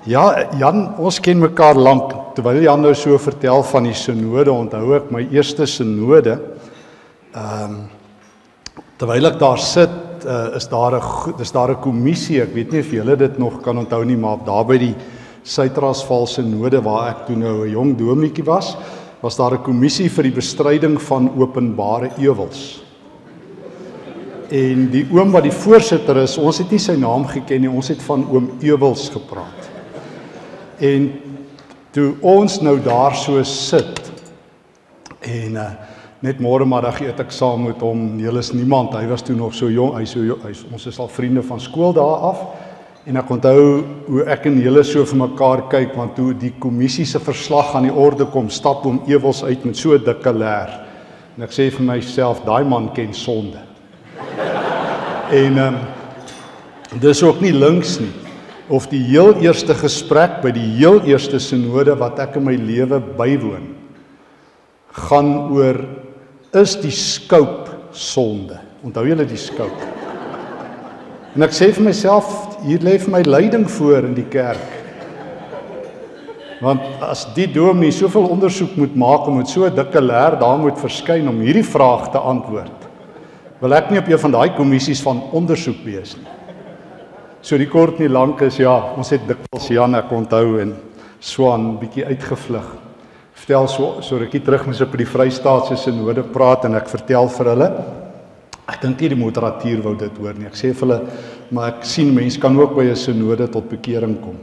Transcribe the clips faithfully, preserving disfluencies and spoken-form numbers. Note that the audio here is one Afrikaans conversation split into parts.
Ja, Jan, ons ken mekaar lank. Terwyl Jan nou so vertel van die synode, onthou ek my eerste synode. Ehm um, terwyl ek daar sit, uh, is daar 'n is daar 'n kommissie. Ek weet nie of julle dit nog kan onthou nie, maar daar by die Suid-Transvaal synode waar ek toe nou 'n jong dominee was, was daar 'n kommissie vir die bestryding van openbare ewels. En die oom wat die voorsitter is, ons het nie sy naam geken nie, ons het van oom Ewels gepraat. En toe ons nou daar so sit, en uh, net môre middag eet ek saam met hom, heel is niemand, hy was toe nog so jong, hy so, hy, ons is al vriende van skool daar af, en ek onthou hoe ek en julle so vir mekaar kyk, want toe die kommissie se verslag aan die orde kom, stap oom Ewels uit met so 'n dikke leer, en ek sê vir myself, daai man ken sonde. En um, dis ook nie links nie, of die heel eerste gesprek by die heel eerste synode wat ek in my lewe bywoon, gaan oor, is die skoop sonde? Onthou julle die skoop? En ek sê vir myself, hier lê vir my lyding voor in die kerk. Want as die dominee soveel ondersoek moet maak om met so 'n dikke leer daar moet verskyn om hierdie vraag te antwoord, wil ek nie op een van daai kommissies van ondersoek wees nie. So die kort nie lank is, ja, ons het dikwels Jan, ek onthou, en Swan bietjie uitgevlug. Vertel so, so rukkie terug mens op die Vrystaatse synode praat, en ek vertel vir hulle, ek dink nie die moderatuur wou dit hoor nie, ek sê vir hulle, maar ek sien mens kan ook by 'n synode tot bekering kom.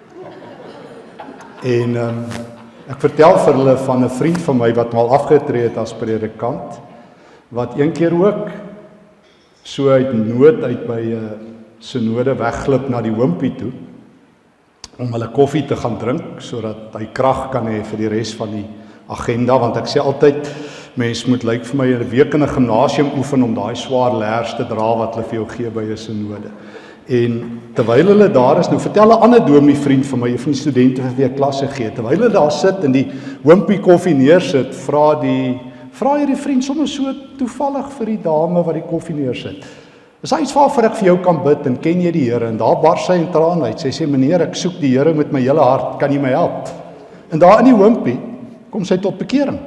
En um, ek vertel vir hulle van 'n vriend van my wat mal afgetree het as predikant, wat een keer ook so uit nood uit by 'n uh, synode wegglip na die Wimpie toe, om hulle koffie te gaan drink, sodat hy krag kan hê vir die res van die agenda, want ek sê altyd, mens moet lyk vir my 'n week in 'n gimnasium oefen om daai swaar leers te dra wat hulle vir jou gee by 'n synode. En terwyl hulle daar is, nou vertel 'n ander dominee vriend van my, een van die studente vir wie ek klasse gee, terwyl hulle daar sit en die Wimpie koffie neersit, vra die vra hierdie vriend sommer so toevallig vir die dame wat die koffie neersit, is daar iets waarvoor ek vir jou kan bid, en ken jy die Here? En daar bars sy in trane uit, sy sê, meneer, ek soek die Here met my hele hart, kan jy my help? En daar in die Wimpie, kom sy tot bekering.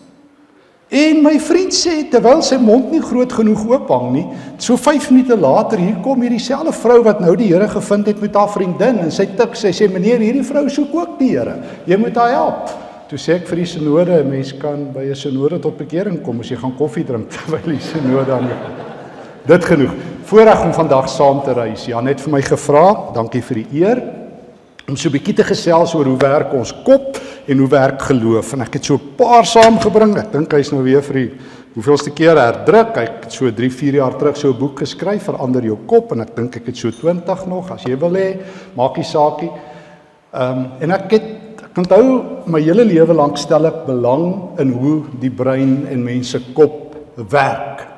En my vriend sê, terwyl sy mond nie groot genoeg oophang nie, so vyf minute later, hier kom hierdie selfde vrou wat nou die Here gevind het met haar vriendin, en sy tik, sy sê, meneer, hierdie vrou soek ook die Here, jy moet haar help. Toe sê ek vir die synode, mens kan by 'n synode tot bekering kom, as jy gaan koffie drink, terwyl die synode aan jou. Dit genoeg. Voorreg om vandag saam te reis. Jan het vir my gevra, dankie vir die eer, om so 'n bietjie te gesels oor hoe werk ons kop en hoe werk geloof. En ek het so 'n paar saamgebring. Ek dink hy's nou weer vir die hoeveelste keer herdruk. Ek het so drie, vier jaar terug so 'n boek geskryf, Verander jou kop, en ek dink ek het so twintig nog, as jy wil hê, maak nie saakie. Ehm um, en ek het ek onthou my hele lewe lank stel ek belang in hoe die brein en mense kop werk.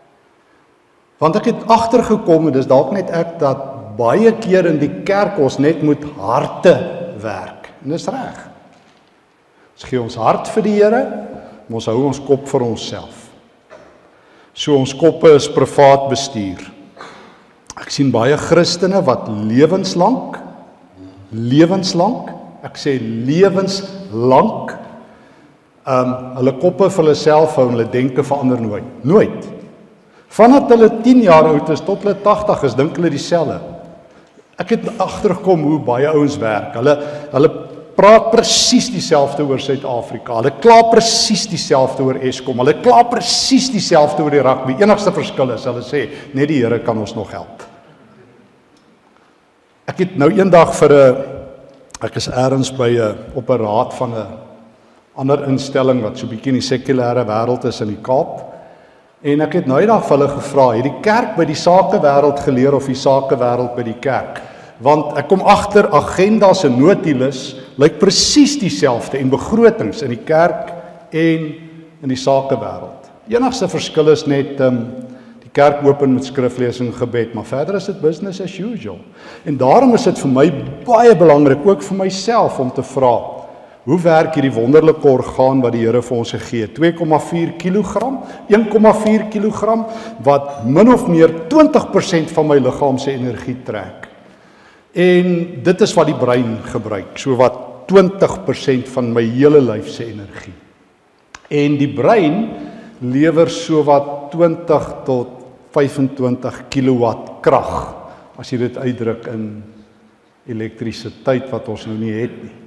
Want ek het agtergekom, en dis dalk net ek, dat baie keer in die kerk ons net moet harte werk. En dis reg. Ons gee ons hart vir die Here, maar ons hou ons kop vir onsself. So ons koppe is privaat bestuur. Ek sien baie Christene wat lewenslank, lewenslank, ek sê lewenslank, um, hulle koppe vir hulle self hou en hulle denke verander nooit. Nooit. Vandat hulle tien jaar oud is tot hulle tagtig is, dink hulle dieselfde. Ek het agtergekom hoe baie ouens werk. Hulle hulle praat presies dieselfde oor Suid-Afrika. Hulle kla presies dieselfde oor Eskom. Hulle kla presies dieselfde oor die rugby. Enigste verskil is hulle sê net die Here kan ons nog help. Ek het nou eendag vir 'n ek is eers by 'n op 'n raad van 'n ander instelling wat so 'n bietjie in die sekulêre wêreld is in die Kaap. En ek het nou eendag vir hulle gevra, het die kerk by die sakewêreld geleer of die sakewêreld by die kerk? Want ek kom agter agendas en notules lyk presies dieselfde en begrotings in die kerk en in die sakewêreld. Enigste verskil is net um, die kerk open met skriflesing en gebed, maar verder is dit business as usual. En daarom is dit vir my baie belangrik, ook vir myself, om te vra, hoe werk hierdie wonderlike orgaan wat die Here vir ons gegee het? twee komma vier kilogram, een komma vier kilogram, wat min of meer twintig persent van my liggaam se energie trek. En dit is wat die brein gebruik, so wat twintig persent van my hele lyf se energie. En die brein lewer so wat twintig tot vyfentwintig kilowatt krag, as jy dit uitdruk in elektrisiteit wat ons nou nie het nie.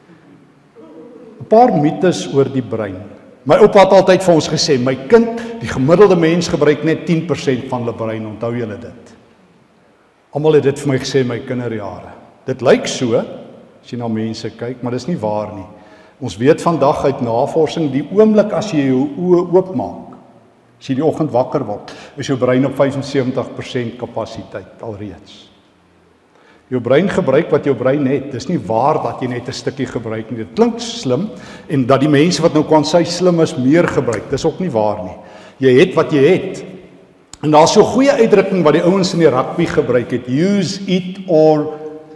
'n Paar mites oor die brein. My oupa het altyd vir ons gesê, my kind, die gemiddelde mens gebruik net tien persent van hulle brein, onthou julle dit. Almal het dit vir my gesê in my kinderjare. Dit lyk so, as jy na mense kyk, maar dis nie waar nie. Ons weet vandag uit navorsing, die oomblik as jy jou oë oopmaak, as jy die oggend wakker word, is jou brein op vyf en sewentig persent kapasiteit alreeds. Jou brein gebruik wat jou brein het. Dis nie waar dat jy net 'n stukkie gebruik nie. Dit klink slim en dat die mense wat nou kan sy slim is meer gebruik. Dis ook nie waar nie. Jy het wat jy het. En daar's so 'n goeie uitdrukking wat die ouens in die rugby gebruik het. Use it or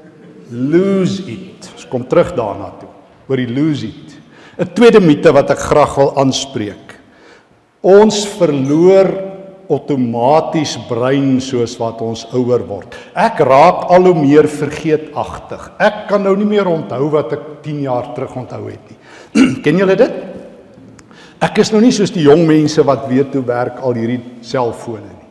lose it. Ons kom terug daarna toe. Oor die lose it. 'n Tweede mite wat ek graag wil aanspreek. Ons verloor outomaties brein soos wat ons ouer word. Ek raak al hoe meer vergeetagtig. Ek kan nou nie meer onthou wat ek tien jaar terug onthou het nie. Ken julle dit? Ek is nou nie soos die jong mense wat weet hoe werk al hierdie selfone nie.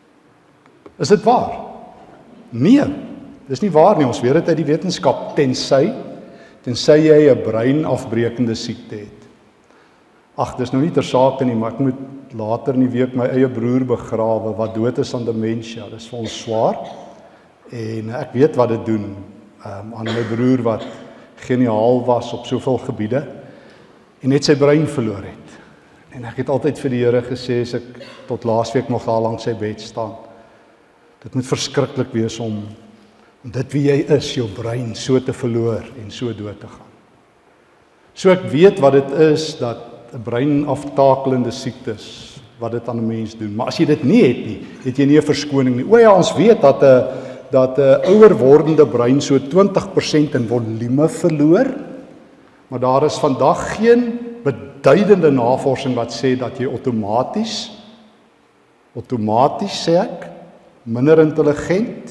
Is dit waar? Nee, dis nie waar nie. Ons weet dit uit die wetenskap, tensy tensy jy 'n breinafbrekende siekte het. Ag, dis nou nie ter sake nie, maar ek moet later in die week my eie broer begrawe wat dood is aan demensie. Dis vir ons swaar. En ek weet wat dit doen um, aan my broer wat geniaal was op soveel gebiede en net sy brein verloor het. En ek het altyd vir die Here gesê as ek tot laasweek nog daar langs sy bed staan. Dit moet verskriklik wees om dit wie jy is, jou brein so te verloor en so dood te gaan. So ek weet wat dit is dat 'n breinaftakelende siektes wat dit aan 'n mens doen. Maar as jy dit nie het nie, het jy nie 'n verskoning nie. O ja, ons weet dat 'n dat 'n ouer wordende brein so twintig persent in volume verloor, maar daar is vandag geen beduidende navorsing wat sê dat jy outomaties outomaties sê ek minder intelligent,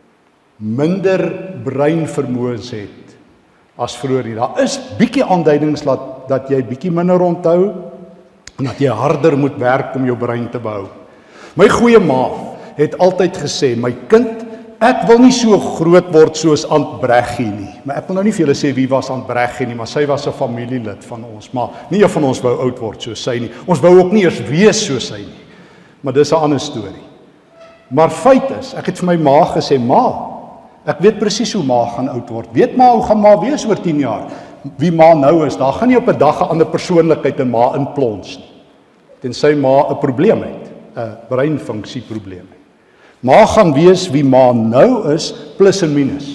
minder breinvermoëns het as vroeër nie. Daar is bietjie aanduidings dat dat jy bietjie minder onthou en dat jy harder moet werk om jou brein te behou. My goeie ma het altyd gesê, my kind, ek wil nie so groot word soos Aunt Breggie nie. Maar ek wil nou nie vir julle sê wie was Aunt Breggie nie, maar sy was 'n familielid van ons, maar nie een van ons wou oud word soos sy nie. Ons wou ook nie eers wees soos sy nie. Maar dis 'n ander storie. Maar feit is, ek het vir my ma gesê, ma, ek weet presies hoe ma gaan oud word. Weet ma hoe gaan ma wees oor tien jaar? Wie ma nou is, daar gaan nie op 'n dag 'n ander persoonlikheid in ma inplons nie. Tensy ma 'n probleem het, 'n breinfunksie probleem het. Ma gaan wees wie ma nou is, plus en minus.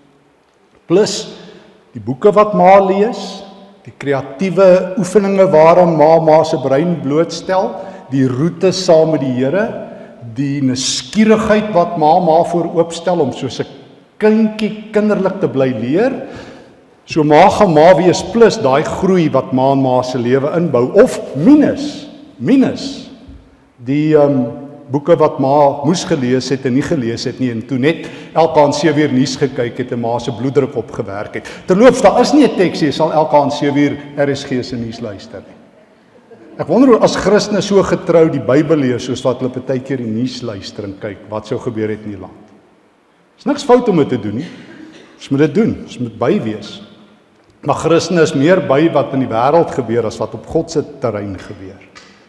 Plus die boeke wat ma lees, die kreatiewe oefeninge waaraan ma ma se brein blootstel, die roete saam met die Here, die nuuskierigheid wat ma ma voor oopstel om soos 'n kindjie kinderlik te bly leer. So ma gaan ma wees plus daai groei wat ma en ma se lewe inbou, of minus, minus die um, boeke wat ma moes gelees het en nie gelees het nie, en toe net elke aand sewe uur nuus gekyk het en ma se bloeddruk opgewerk het. Terloops, daar is nie 'n teks jy sal elke aand sewe uur R S G se nuus luister nie. Ek wonder hoe as Christene so getrou die Bybel lees soos wat hulle partykeer die nuus luister en kyk wat sou gebeur het in die land. Is niks fout om dit te doen nie. Ons moet dit doen, ons moet by wees. Maar Christene is meer by wat in die wêreld gebeur as wat op God se terrein gebeur.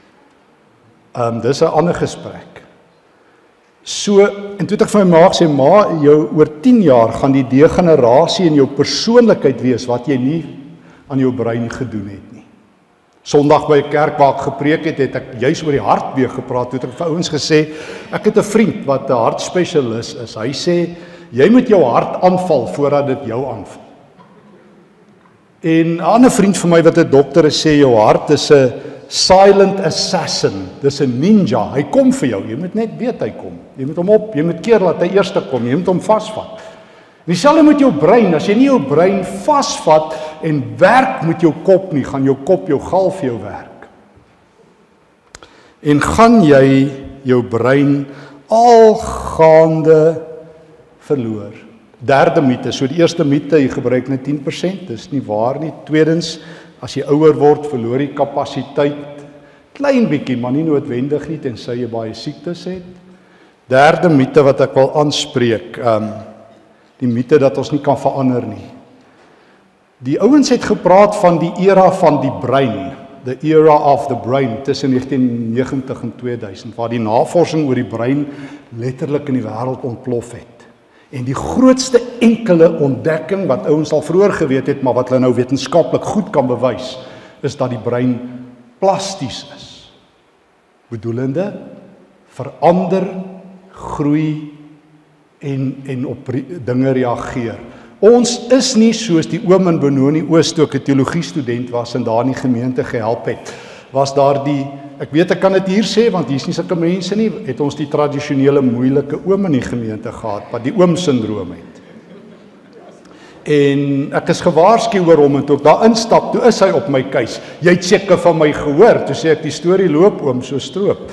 Ehm um, dis 'n ander gesprek. So, en toe het ek vir my ma gesê, ma, jou oor tien jaar gaan die degenerasie in jou persoonlikheid wees wat jy nie aan jou brein gedoen het nie. Sondag by 'n kerk waar ek gepreek het, het ek juis oor die hart weer gepraat. Toe het ek vir ouens gesê, ek het 'n vriend wat 'n hartspesialis is. Hy sê, jy moet jou hart aanval voordat dit jou aanval. En 'n ander vriend van my wat 'n dokter is, sê jou hart is 'n silent assassin. Dis 'n ninja. Hy kom vir jou. Jy moet net weet hy kom. Jy moet hom op, jy moet keer laat hy eers kom. Jy moet hom vasvat. Dieselfde met jou brein. As jy nie jou brein vasvat en werk met jou kop nie, gaan jou kop jou gal vir jou werk. En gaan jy jou brein algaande verloor. Derde mite, so die eerste mite, jy gebruik net tien persent, dis nie waar nie. Tweedens, as jy ouer word, verloor jy kapasiteit, klein bietjie, maar nie noodwendig nie, tensy jy baie siektes het. Derde mite wat ek wil aanspreek, um, die mite dat ons nie kan verander nie. Die ouens het gepraat van die era van die brein, the era of the brain, tussen negentien negentig en tweeduisend, waar die navorsing oor die brein letterlik in die wêreld ontplof het. En die grootste enkele ontdekking wat ouens al vroeër geweet het, maar wat hulle nou wetenskaplik goed kan bewys, is dat die brein plasties is. Bedoelende, verander, groei en, en op dinge reageer. Ons is nie soos die oom in Benoni Oos toe ek 'n teologie student was en daar in die gemeente gehelp het. Was daar die, ek weet ek kan dit hier sê want hier's nie sulke mense nie, het ons die tradisionele moeilike oom in die gemeente gehad, wat die oom-sindroom het. En ek is gewaarsku oor hom en toe ek daar instap, toe is hy op my keus. Jy het seker van my gehoor, toe sê ek die storie loop oom so stroop.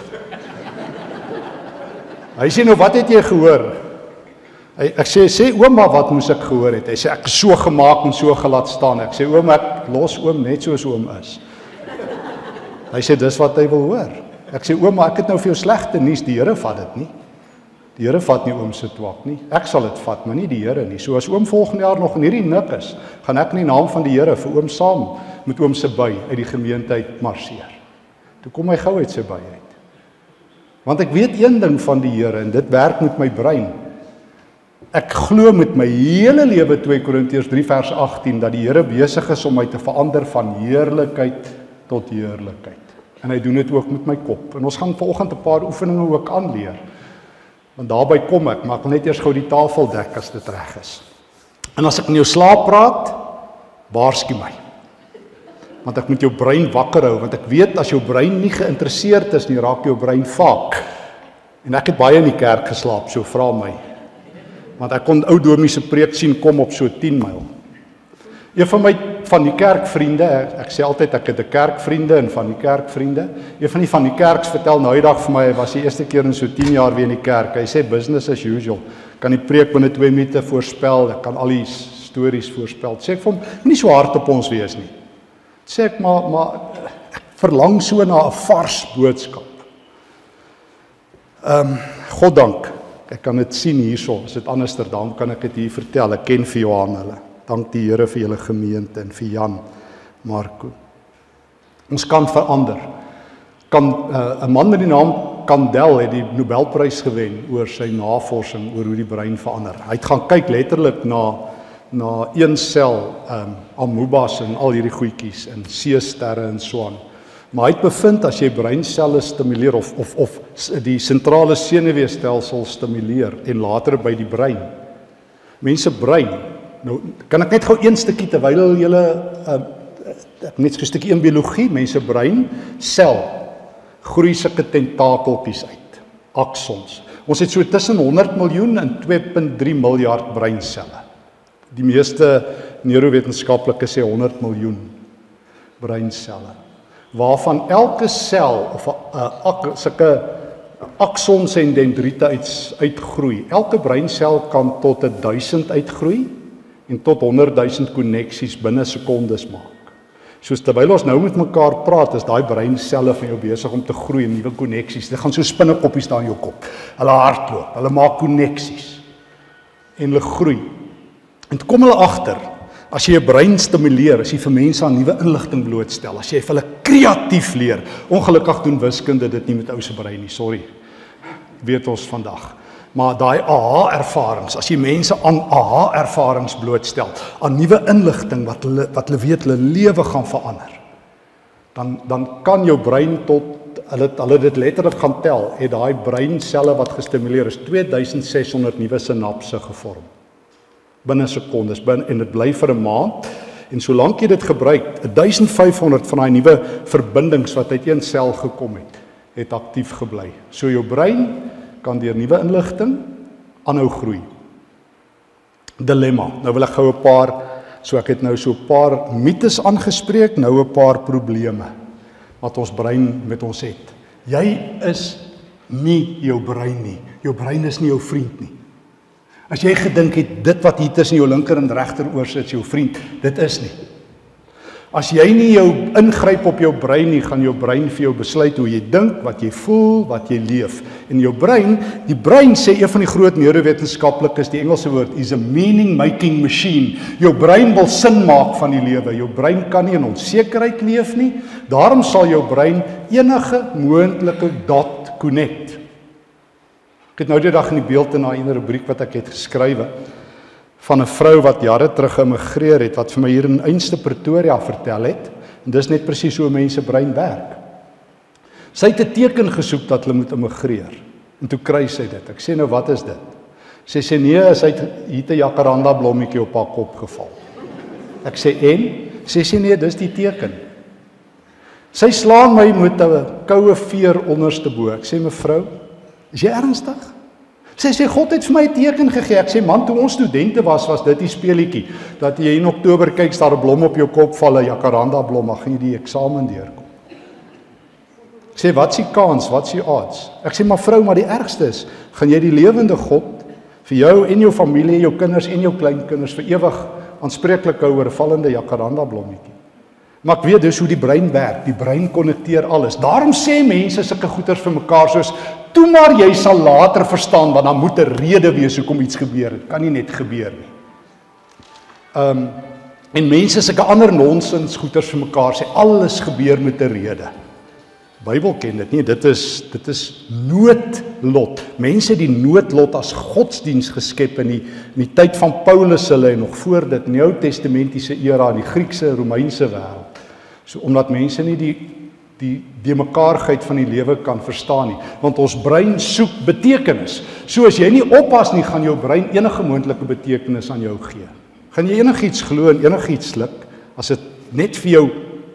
Hy sê nou, wat het jy gehoor? Hy, ek sê, sê ouma wat moes ek gehoor het? Hy sê, ek is so gemaak en so gelaat staan. Ek sê, oom, ek los oom net soos oom is. Hy sê, dis wat hy wil hoor. Ek sê, ouma, ek het nou vir jou slegte nuus, die Here vat dit nie. Die Here vat nie oom se twak nie. Ek sal dit vat, maar nie die Here nie. So as oom volgende jaar nog in hierdie nik is, gaan ek in die naam van die Here vir oom saam met oom se by uit die gemeente uit marseer. Toe kom hy gou uit sy by uit. Want ek weet een ding van die Here en dit werk met my brein. Ek glo met my hele lewe twee Korintiërs drie vers agttien dat die Here besig is om my te verander van heerlikheid tot heerlikheid. En hy doen dit ook met my kop. En ons gaan vanoggend 'n paar oefeninge ook aanleer. Want daarby kom ek, maar ek wil net eers gou die tafel dek as dit reg is. En as ek in jou slaap praat, waarsku my. Want ek moet jou brein wakker hou, want ek weet as jou brein nie geïnteresseerd is nie, raak jou brein vaak. En ek het baie in die kerk geslaap, so vra my. Want ek kon ou dominee se preek sien kom op so tien myl. Een van my van die kerkvriende, ek, ek sê altyd ek het 'n kerkvriende en van die kerkvriende. Een van die van die kerks vertel nou die dag vir my, hy was die eerste keer in so tien jaar weer in die kerk. Hy sê business as usual. Kan die preek binne twee minute voorspel, ek kan al die stories voorspel. Sê ek vir hom, nie so hard op ons wees nie. Sê ek maar maar ek verlang so na 'n vars boodskap. Ehm um, God dank. Ek kan dit sien hierso, as dit anderster, dan kan ek dit hier vertel. Ek ken vir Johan hulle. Dank die Here vir julle gemeente en vir Jan, Marco. Ons kan verander. Kan 'n uh, man met die naam Kandel het die Nobelprys gewen oor sy navorsing oor hoe die brein verander. Hy het gaan kyk letterlik na na een sel, um, amoebas en al hierdie goedjies en seesterre en so aan. Maar hy het bevind as jy breinselle stimuleer of of of die sentrale senuweestelsel stimuleer en later by die brein. Mense brein. Nou kan ek net gou een stukkie terwyl julle uh, net so 'n stukkie in biologie, mense brein sel groei sulke tentakeltjies uit, aksons. Ons het so tussen honderd miljoen en twee komma drie miljard breinselle. Die meeste neurowetenskaplikes sê honderd miljoen breinselle. Waarvan elke sel of 'n uh, sulke aksons en dendriete uit, uitgroei. Elke breinsel kan tot duisend uitgroei en tot honderd duisend koneksies binne sekondes maak. Soos terwyl ons nou met mekaar praat, is daai breinselle van jou besig om te groei en nuwe koneksies. Dit gaan so spinnekoppies daar in jou kop. Hulle hardloop, hulle maak koneksies en hulle groei. En toe kom hulle agter, as jy 'n brein stimuleer, as jy vir mense aan nuwe inligting blootstel, as jy vir hulle kreatief leer, ongelukkig doen wiskunde dit nie met ou se brein nie, sorry, weet ons vandag. Maar daai aha-ervarings, as jy mense aan aha-ervarings blootstel, aan nuwe inligting wat hulle wat hulle weet hulle lewe gaan verander, dan dan kan jou brein tot hulle hulle dit letterlik gaan tel, het daai breinselle wat gestimuleer is twee duisend ses honderd nuwe sinapse gevorm. Binne sekondes, binne en dit bly vir 'n maand. En solank jy dit gebruik, duisend vyf honderd van daai nuwe verbindings wat uit een sel gekom het, het aktief gebly. So jou brein kan deur nuwe inligting aanhou groei. Dilemma. Nou wil ek gou 'n paar, so ek het nou so 'n paar mites aangespreek, nou 'n paar probleme wat ons brein met ons het. Jy is nie jou brein nie. Jou brein is nie jou vriend nie. As jy gedink het, dit wat hier tussen jou linker en regter oor sit, jou vriend, dit is nie. As jy nie jou ingryp op jou brein nie, gaan jou brein vir jou besluit hoe jy dink, wat jy voel, wat jy leef. En jou brein, die brein sê een van die groot neurowetenskaplikes, die Engelse woord, is a meaning-making machine. Jou brein wil sin maak van die lewe. Jou brein kan nie in onsekerheid leef nie. Daarom sal jou brein enige moontlike dot connect. Ek het nou die dag in die beeld in daai ene rubriek wat ek het geskrywe, van 'n vrou wat jare terug geëmigreer het, wat vir my hier in Einste Pretoria vertel het, en dis net presies hoe mense brein werk. Sy het 'n teken gesoek dat hulle moet immigreer, en toe kry sy dit. Ek sê nou, wat is dit? Sy sê nee, sy het hier 'n jacaranda blommetjie op haar kop geval. Ek sê en? Sy sê nee, dis die teken. Sy slaan my met 'n koue veer onderste bo. Ek sê mevrou, is jy ernstig? Sy sê, God het vir my 'n teken gegee. Ek sê, man, toe ons studente was, was dit die speelietjie, dat jy in Oktober kyk, is daar 'n blom op jou kop val, 'n jacaranda blom, dan gaan jy die eksamen deurkom. Ek sê, wat is die kans, wat is die odds? Ek sê, maar vrou, maar die ergste is, gaan jy die lewende God, vir jou en jou familie, jou kinders en jou kleinkinders, vir ewig aanspreeklik hou oor 'n vallende jacaranda blommetjie. Maar ek weet dus hoe die brein werk, die brein konnekteer alles. Daarom sê mense sulke goeters vir mekaar soos, toe maar jy sal later verstaan, want dan moet 'n rede wees hoekom iets gebeur het, kan nie net gebeur nie. Um, en mense sulke ander nonsens goeters vir mekaar sê, alles gebeur met 'n rede. Bybel ken dit nie, dit is, dit is noodlot. Mense die noodlot as godsdiens geskep in die, in die tyd van Paulus hulle en nog voor dit, in die Ou Testamentiese era, in die Griekse, Romeinse wêreld. So, omdat mense nie die, die deemekaarheid van die lewe kan verstaan nie, want ons brein soek betekenis. So as jy nie oppas nie, gaan jou brein enige moontlike betekenis aan jou gee. Gaan jy enigiets glo en enigiets sluk, as dit net vir jou.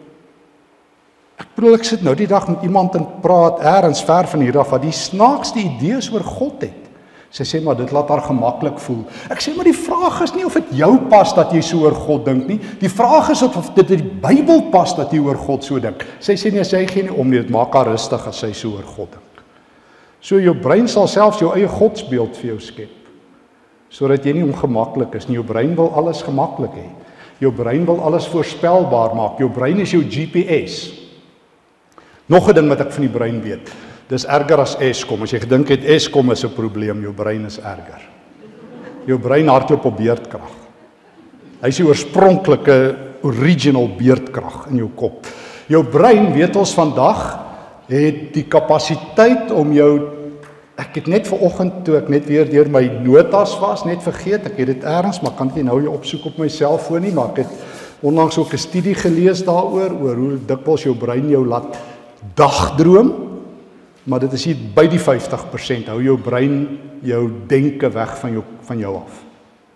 Ek bedoel, ek sit nou die dag met iemand en praat ergens ver van hier af, wat die snaakste idees oor God het. Sy sê, maar dit laat haar gemaklik voel. Ek sê, maar die vraag is nie of dit jou pas dat jy so oor God dink nie. Die vraag is of dit in die Bybel pas dat jy oor God so dink. Sy sê nie, sy gee nie om nie, dit maak haar rustig as sy so oor God dink. So jou brein sal selfs jou eie godsbeeld vir jou skep, sodat jy nie ongemaklik is nie. Jou brein wil alles gemaklik hê. Jou brein wil alles voorspelbaar maak. Jou brein is jou G P S. Nog 'n ding wat ek van die brein weet, dis erger as Eskom. As jy gedink het Eskom is 'n probleem, jou brein is erger. Jou brein hardloop op beerdkrag. Hy is die oorspronklike original beerdkrag in jou kop. Jou brein, weet ons vandag, het die kapasiteit om jou, ek het net vanoggend toe ek net weer deur my notas was, net vergeet, ek het dit ergens, maar kan nie nou jou opsoek op my selfoon nie, maar ek het onlangs ook 'n studie gelees daaroor, oor hoe dikwels jou brein jou laat dagdroom, maar dit is hier by die vyftig persent, hou jou brein jou denke weg van jou, van jou af.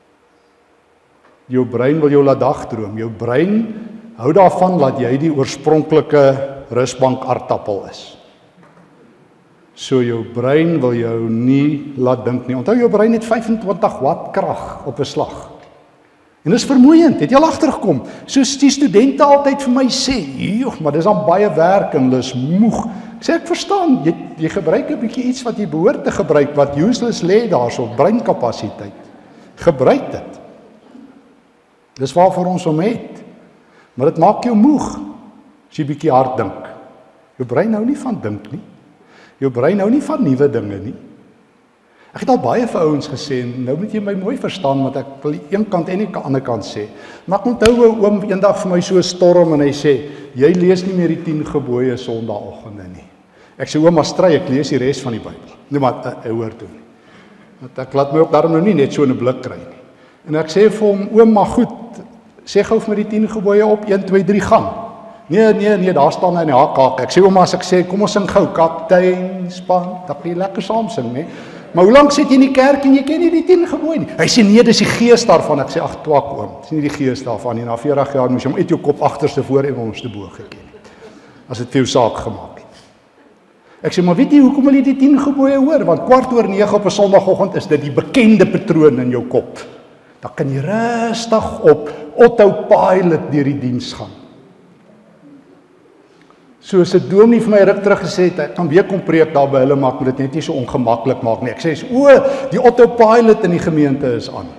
Jou brein wil jou laat dagdroom, jou brein hou daarvan dat jy die oorspronklike rusbank aardappel is. So jou brein wil jou nie laat dink nie. Onthou, jou brein het vyfentwintig watt krag op 'n slag. En dis vermoeiend, het jy al agtergekom? Soos die studente altyd vir my sê, joh, maar dis dan baie werk en hulle is moeg. Ek sê, ek verstaan, jy, jy gebruik 'n bietjie iets wat jy behoort te gebruik, wat useless lê daarso, breinkapasiteit. Gebruik dit. Dis waarvoor ons hom het. Maar dit maak jou moeg, as jy bietjie hard dink. Jou brein hou nie van dink nie. Jou brein hou nie van nuwe dinge nie. Ek het al baie vir ouens gesê, en nou moet jy my mooi verstaan, want ek wil die een kant en die ander kant sê. Maar ek onthou 'n oom eendag vir my so storm en hy sê, jy lees nie meer die tien gebooie Sondagoggende nie. Ek sê, oom, maar stry, ek lees die res van die Bybel. Nee, maar ek hoor toe nie. Want ek laat my ook daarom nou nie net so in 'n blik kry nie. En ek sê vir hom, oom, maar goed, sê gou vir my die tien gebooie op, een, twee, drie, gaan. Nee, nee, nee, daar staan hy in die haak. Ek sê, oom, as ek sê, kom ons sing gou, kaptein, span, dat jy lekker saam sing, nee. Maar hoe lank sit jy in die kerk en jy ken nie die tien gebooie nie? Hy sê, nee, dis die gees daarvan. Ek sê, ag, twak oom, dis nie die gees daarvan nie. Na veertig jaar moes jy hom uit jou kop agterste voor en onderste bo geken het. As dit vir jou saak gemaak het. Ek sê, maar weet jy, hoekom wil jy die tien gebooie hoor? Want kwart oor nege op 'n Sondagoggend is dit die bekende patroon in jou kop. Dan kan jy rustig op autopilot deur die diens gaan. Soos 'n dominee vir my ruk terug gesê het, ek kan weer kom preek daar by hulle, maar ek moet dit net nie so ongemaklik maak nie. Ek sê, o, die autopilot in die gemeente is aan.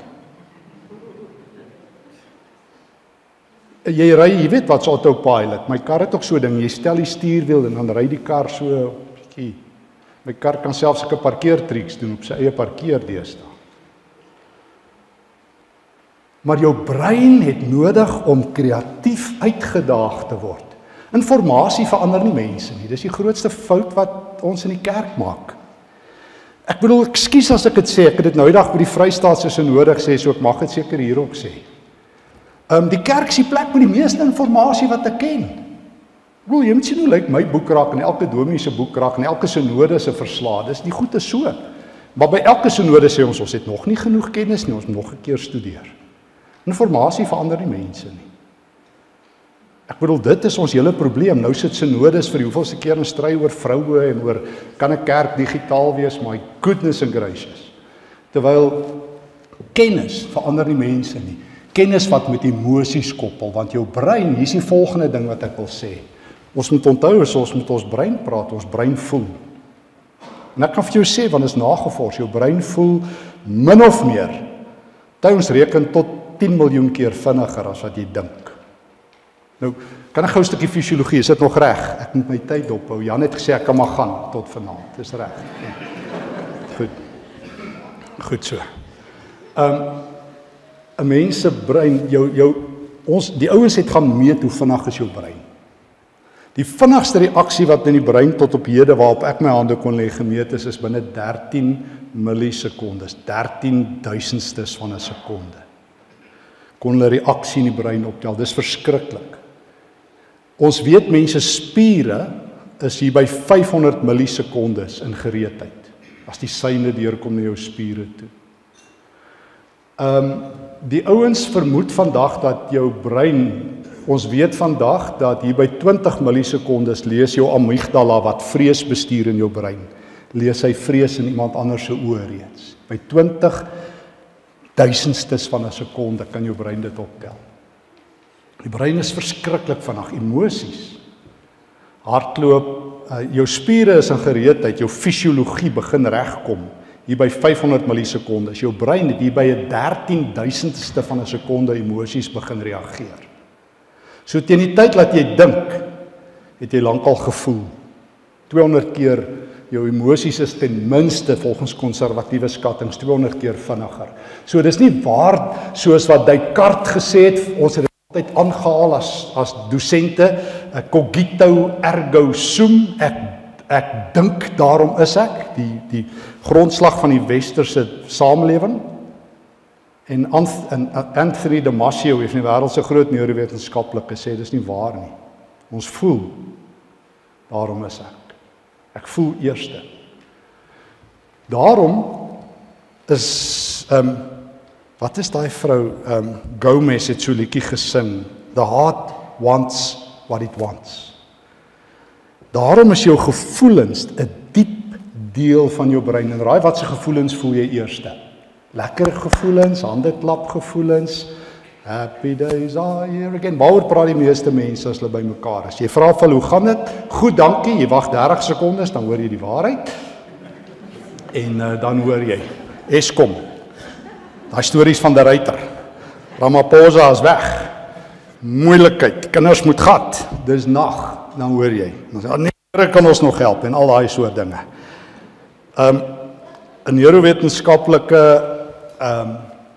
Jy ry, jy weet wat's autopilot. My kar het ook so 'n ding, jy stel die stuurwiel en dan ry die kar so bietjie. My kar kan selfs sulke parkeertriks doen op sy eie parkeer deesdae. Maar jou brein het nodig om kreatief uitgedaag te word. Informasie verander nie mense nie. Dis die grootste fout wat ons in die kerk maak. Ek bedoel, ekskuus as ek dit sê, ek het dit nou die dag by die Vrystaatse Synode gesê, so ek mag dit seker hier ook sê. Um, die kerk is die plek met die meeste informasie wat ek ken. Ek bedoel, jy moet sien hoe lyk my boekrak en elke dominee se boekrak en elke synode se verslae. Dis die goed is so. Maar by elke synode sê ons, ons het nog nie genoeg kennis nie, ons moet nog 'n keer studeer. Informasie verander nie mense nie. Ek bedoel, dit is ons hele probleem. Nou sit synodes vir die hoeveelste keer in stry oor vroue en oor kan 'n kerk digitaal wees, my goodness and gracious. Terwyl kennis verander nie mense nie. Kennis wat met emosies koppel, want jou brein, hier is die volgende ding wat ek wil sê. Ons moet onthou, as ons met ons brein praat, ons brein voel. En ek kan vir jou sê, want dit is nagevors, jou brein voel min of meer. Ons reken tot tien miljoen keer vinniger as wat jy dink. Nou, kan ek gou 'n stukkie fisiologie, is dit nog reg? Ek moet my tyd ophou. Jan het gesê ek kan maar gaan tot vanaand. Dis reg. Goed. Goed so. Ehm um, 'n mens se brein, jou jou ons die ouens het gaan meet hoe vinnig is jou brein. Die vinnigste reaksie wat in die brein tot op hede waarop ek my hande kon lê gemeet is, is binne dertien millisekondes, dertien duisendstes van 'n sekonde. Kon hulle reaksie in die brein optel. Dis verskriklik. Ons weet mense spiere is hier by vyfhonderd millisekondes in gereedheid. As die syne deurkom na jou spiere toe. Ehm um, die ouens vermoed vandag dat jou brein, ons weet vandag dat hier by twintig millisekondes lees jou amygdala wat vrees bestuur in jou brein. Lees hy vrees in iemand anders se oë reeds. By twintig duisendstes van 'n sekonde kan jou brein dit optel. Die brein is verskriklik vinnig, emosies. Hartklop, uh, jou spiere is in gereedheid, jou fisiologie begin regkom. Hier by vyfhonderd millisekondes. Jou brein het hier by 'n dertien duisendste van 'n sekonde emosies begin reageer. So teen die tyd dat jy dink, het jy lankal gevoel. tweehonderd keer jou emosies is ten minste volgens konservatiewe skattings tweehonderd keer vinniger. So dis nie waar soos wat Descartes gesê het, ons het dit altyd aangehaal as as dosente, cogito ergo sum, ek ek dink daarom is ek, die die grondslag van die westerse samelewing. En Anthony Damasio, een van die wêreld se groot neurowetenskaplike, sê dis nie waar nie. Ons voel, daarom is ek. Ek voel eerste. Daarom is, um, wat is daai vrou, um, Gomez het so liedjie gesing, the heart wants what it wants. Daarom is jou gevoelens 'n diep deel van jou brein. En raai wat se gevoelens voel jy eerste? Lekker gevoelens, hande klap gevoelens, happy days are here again. Waaroor praat die meeste mense as hulle by mekaar is? Jy vra vir hoe gaan dit? Goed, dankie. Jy wag dertig sekondes, dan hoor jy die waarheid. En uh, dan hoor jy Eskom. Daai stories van die ruiter. Ramaphosa is weg. Moeilikheid, kinders moet gat. Dis nag, dan hoor jy. Dan sê, nee, Here kan ons nog help en al daai soort dinge. Um 'n neurowetenskaplike um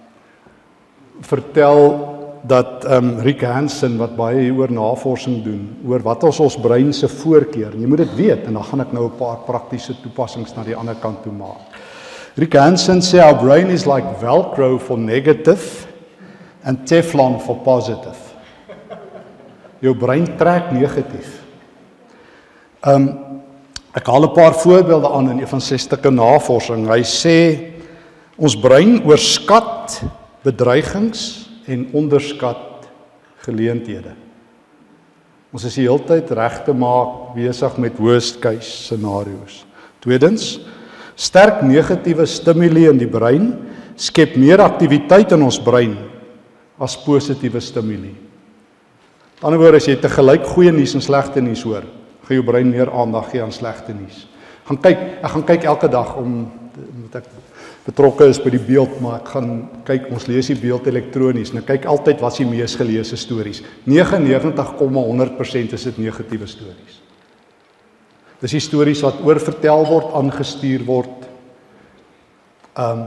vertel dat um, Rick Hansen, wat baie hieroor navorsing doen, oor wat is ons brein se voorkeur, jy moet dit weet, en dan gaan ek nou 'n paar praktiese toepassings na die ander kant toe maak. Rick Hansen sê, our brain is like Velcro for negative and Teflon for positive. Jou brein trek negatief. Um, ek haal 'n paar voorbeelde aan in een van sy stukke navorsing. Hy sê, ons brein oorskat bedreigings en onderskat geleenthede. Ons is die hele tyd reg te maak besig met worst case scenario's. Tweedens, sterk negatiewe stimuli in die brein skep meer aktiwiteit in ons brein as positiewe stimuli. Aan die ander woord, as jy tegelyk goeie nuus en slegte nuus hoor, gaan jou brein meer aandag gee aan slegte nuus. Gaan kyk, ek gaan kyk elke dag om omdat ek betrokke is by die beeld, maar ek gaan kyk, ons lees die beeld elektronies, en ek kyk altyd wat is die mees geleese stories. negenennegentig komma honderd persent is dit negatiewe stories. Dis die stories wat oorvertel word, aangestuur word. Um,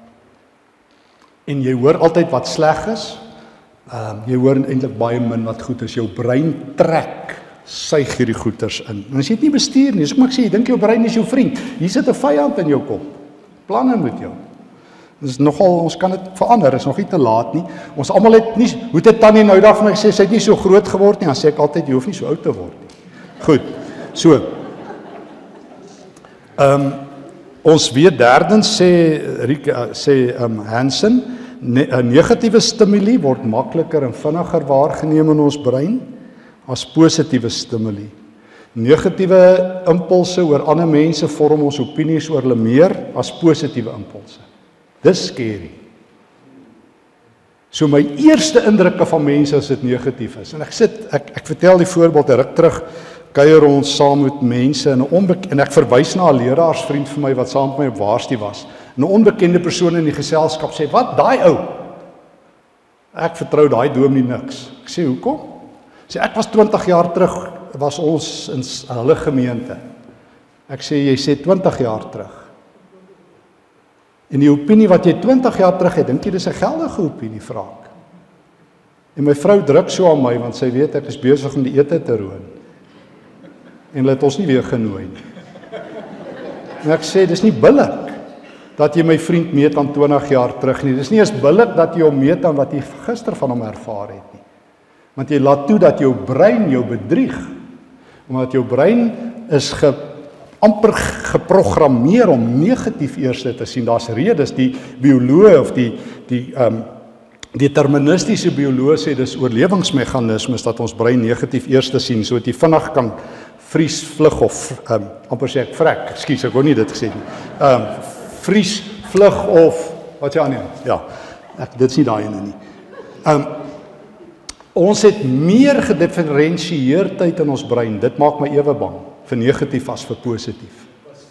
en jy hoor altyd wat sleg is, um, jy hoor eintlik baie min wat goed is. Jou brein trek, suig hierdie goeters in. En as jy dit nie bestuur nie, so kom ek sê, jy dink jou brein is jou vriend. Hier sit 'n vyand in jou kop. Planne met jou. Dis nogal, ons kan dit verander, is nog nie te laat nie. Ons almal het nie, hoe het tannie nou dag vir my gesê, sy het nie so groot geword nie, dan sê ek altyd, jy hoef nie so oud te word nie. Goed, so. Um, ons weet derdens, sê, sê um, Hansen, ne, negatiewe stimuli word makliker en vinniger waargeneem in ons brein, as positiewe stimuli. Negatiewe impulse oor ander mense vorm ons opinies oor hulle meer as positiewe impulse. Dis scary. So my eerste indrukke van mense as dit negatief is. En ek sit, ek, ek vertel die voorbeeld, ruk terug, kuier ons saam met mense en 'n onbekende, en ek verwys na 'n leraarsvriend vir my wat saam met my op Waarste was. 'n Onbekende persoon in die geselskap sê, "Wat daai ou?" Ek vertrou daai dominee niks. Ek sê, "Hoekom?" Sê, "Ek was twintig jaar terug, was ons in hulle gemeente." Ek sê, "Jy sê twintig jaar terug. En die opinie wat jy twintig jaar terug het, dink jy dis 'n geldige opinie?" vra ek. En my vrou druk so aan my, want sy weet ek is besig om die ete te roon. En hulle het ons nie weer genooi nie. En ek sê, dis nie billik dat jy my vriend meet aan twintig jaar terug nie. Dis nie eens billik dat jy hom meet aan wat jy gister van hom ervaar het nie. Want jy laat toe dat jou brein jou bedrieg. Omdat jou brein is ge, amper geprogrammeer om negatief eers te sien. Daar's redes, die bioloog of die, die um, deterministiese bioloog sê dis oorlewingsmeganismes dat ons brein negatief eers te sien, so dat jy vinnig kan vries, vlug of, um, amper sê ek vrek, ekskuus, ek wou nie dit gesê nie, um, vries, vlug of, wat sê aan nie? Ja, ek, dit is nie daai ene nie. Um, ons het meer gedifferentieerdheid in ons brein, dit maak my ewe bang, vir negatief as vir positief.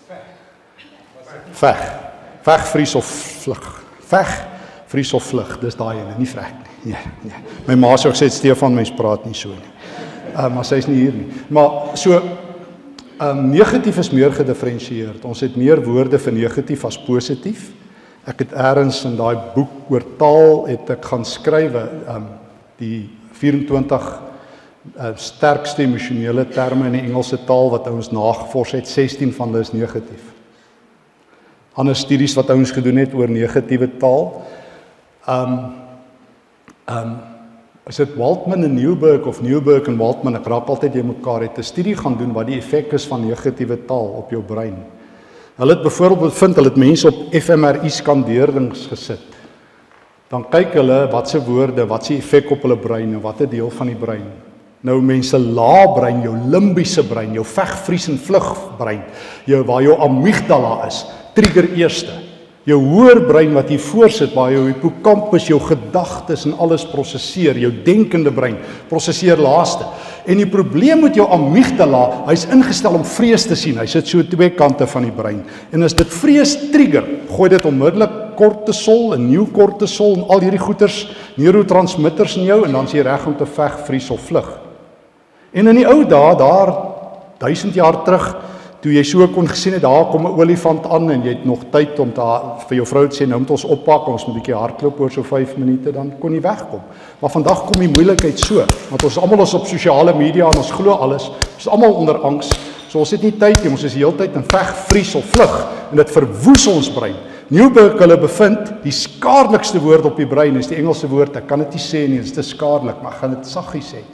Veg, veg, vries of vlug, veg, vries of vlug, dis daai ene, nie vrek nie. Nee, nee. My ma sê ook sê, Stefan, mens praat nie so nie. Uh, maar sy is nie hier nie. Maar so, um, negatief is meer gedifferentieerd. Ons het meer woorde vir negatief as positief. Ek het eers in daai boek oor taal, het ek gaan skrywe, um, die vyf-en-twintig uh, sterkste emosionele terme in die Engelse taal, wat ons nagevors het, sestien van hulle is negatief. Ander studies wat ons gedoen het oor negatiewe taal, um, um, is dit Waldman en Newberg of Newberg en Waldman, ek raak altyd jy mekaar, het 'n studie gaan doen wat die effek is van negatiewe taal op jou brein. Hulle het byvoorbeeld bevind, hulle het mense op F M R I-skandeerdings gesit. Dan kyk hulle wat se woorde, wat se effek op hulle brein en wat 'n deel van die brein. Nou mense lae brein, jou limbiese brein, jou veg, vries en vlug brein, jou waar jou amygdala is, trigger eerste. Jou hoër brein wat hier voorsit, waar jou hippocampus, jou gedagtes en alles prosesseer, jou denkende brein prosesseer laaste. En die probleem met jou amygdala, hy's ingestel om vrees te sien. Hy sit so twee kante van die brein. En as dit vrees trigger, gooi dit onmiddellik kortisol en nieuw kortisol en al hierdie goeters, neurotransmitters in jou, en dan is jy reg om te veg, vries of vlug. En in die ou dae, daar duisend jaar terug, toe jy so kon gesien het, daar kom 'n olifant aan en jy het nog tyd om te, vir jou vrou te sê, nou moet ons oppak, ons moet 'n bietjie hardloop oor so vyf minute, dan kon jy wegkom. Maar vandag kom die moeilikheid so, want ons almal is op sosiale media en ons glo alles, ons is almal onder angs, so ons het nie tyd nie, ons is die hele tyd in veg, vries of vlug, en dit verwoes ons brein. Newberg hulle bevind, die skadelikste woord op die brein is die Engelse woord, ek kan dit nie sê nie, dit is te skadelik, maar ek gaan dit saggies sê.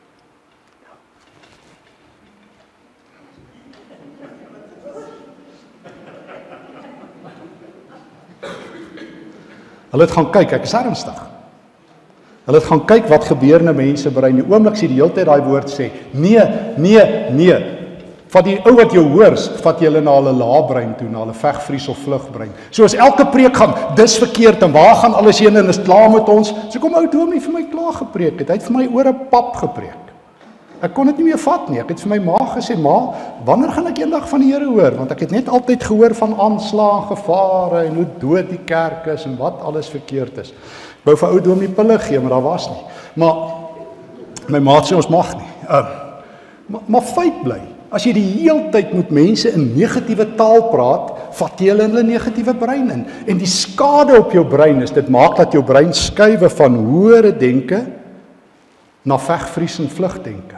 Hulle het gaan kyk, ek is ernstig. Hulle het gaan kyk wat gebeur in 'n mens se brein. Die oomblik sê die hele tyd daai woord sê, nee, nee, nee. Vat die ou wat jou hoor, vat jy hulle na hulle laabrein toe, na hulle veg, vries of vlug brein. So as elke preek gaan, dis verkeerd en waar gaan alles heen en is klaar met ons? So kom ou dominee vir my klaar gepreek het. Hy het vir my oor 'n pap gepreek. Ek kon dit nie meer vat nie. Ek het vir my ma gesê, ma, wanneer gaan ek eendag van die Here hoor? Want ek het net altyd gehoor van aanslae, gevare en hoe dood die kerk is en wat alles verkeerd is. Ek wou vir ou Domie pille gee, maar daar was nie. Maar my ma sê ons mag nie. Uh, maar, maar feit bly, as jy die hele tyd met mense in negatiewe taal praat, vat jy hulle in hulle negatiewe brein in. En die skade op jou brein is, dit maak dat jou brein skuiwe van hoëre denke na veg, vries en vlug denke.